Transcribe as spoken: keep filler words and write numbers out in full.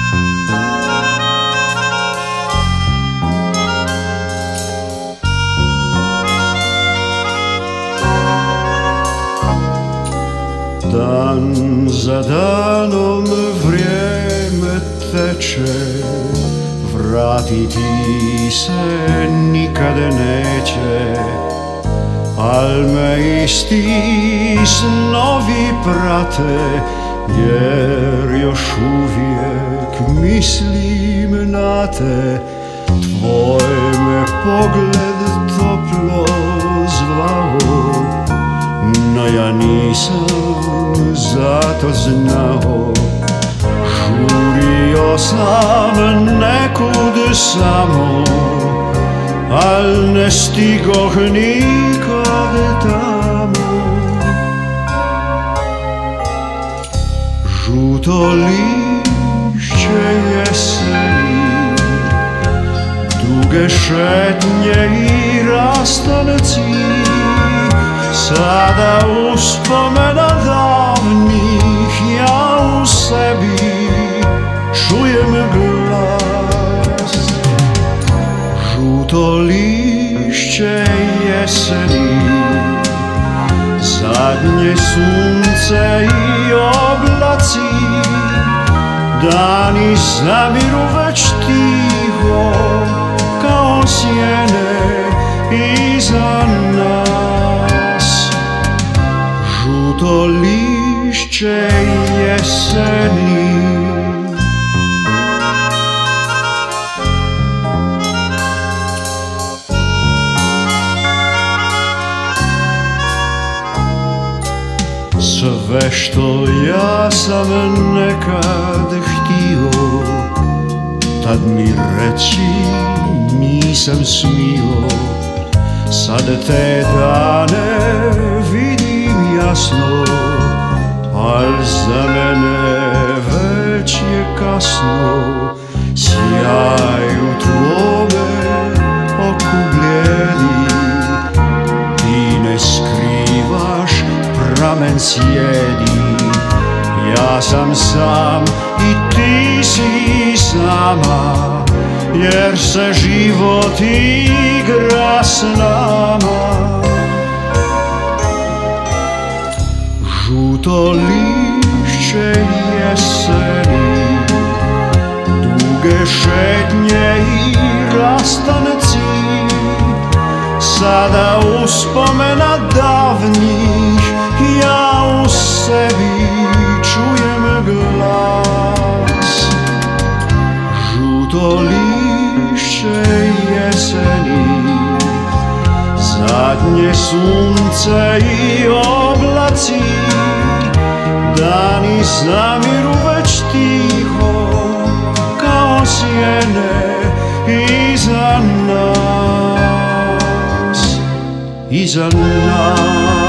Dan za danom vrijeme teče, vratiti se nikad neće, al me isti snovi prate, jer još uvijek mislim na te. Tvoj me pogled toplo zvao, no ja nisam zato znao. Žurio sam nekud samo, al ne stigoh nikad tamo. Žuto lišće jeseni, duge šetnje i rastanci, sada uspomena davnih ja u sebi čujem glas. Žuto lišće jeseni, zadnje sunce i oblaci, dani zamiru već tiho kao sjene iza nas. Žuto lišće jeseni, sve što ja sam nekad htio, tad mi reći nisam smio. Sad te dane vidim jasno, al za mene već je kasno. Sjaj u tvome oku blijedi, ti ne skrivaš, pramen sjedi. Ja sam sam i ti si sama, jer se život igra s nama. Žuto lišće jeseni, duge šetnje i rastanci, sada uspomena davnih ja u sebi čujem glas. Žuto lišće jeseni, zadnje sunce i oblaci, dani zamiru već tiho kao sjene iza nas, iza nas.